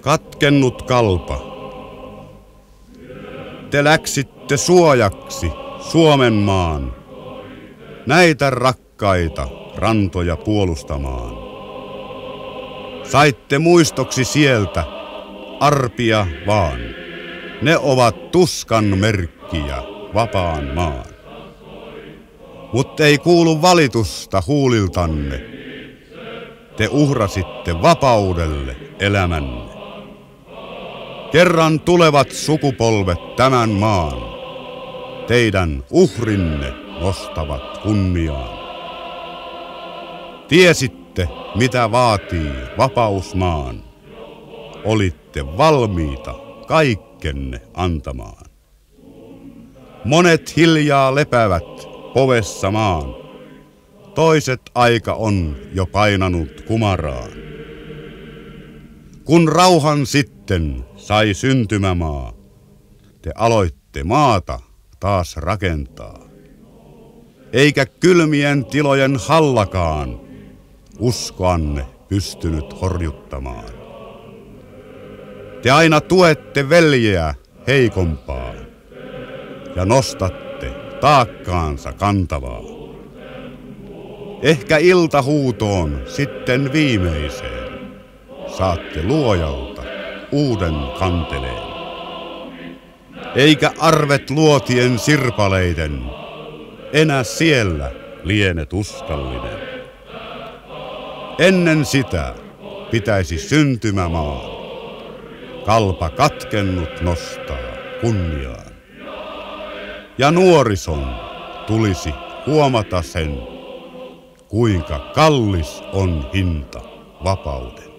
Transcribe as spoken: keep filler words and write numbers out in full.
Katkennut kalpa. Te läksitte suojaksi Suomen maan, näitä rakkaita rantoja puolustamaan. Saitte muistoksi sieltä arpia vaan, ne ovat tuskan merkkiä vapaan maan. Mut ei kuulu valitusta huuliltanne, te uhrasitte vapaudelle elämänne. Kerran tulevat sukupolvet tämän maan, teidän uhrinne nostavat kunniaan. Tiesitte, mitä vaatii vapausmaan, olitte valmiita kaikkenne antamaan. Monet hiljaa lepäävät povessa maan, toiset aika on jo painanut kumaraan. Kun rauhan sitten sai syntymämaa, te aloitte maata taas rakentaa. Eikä kylmien tilojen hallakaan uskoanne pystynyt horjuttamaan. Te aina tuette veljeä heikompaa ja nostatte taakkaansa kantavaa. Ehkä iltahuutoon sitten viimeiseen saatte luojalta uuden kanteleen. Eikä arvet luotien sirpaleiden enää siellä liene tuskallinen. Ennen sitä pitäisi syntymämaan kalpa katkennut nostaa kunniaan. Ja nuorison tulisi huomata sen, kuinka kallis on hinta vapauden.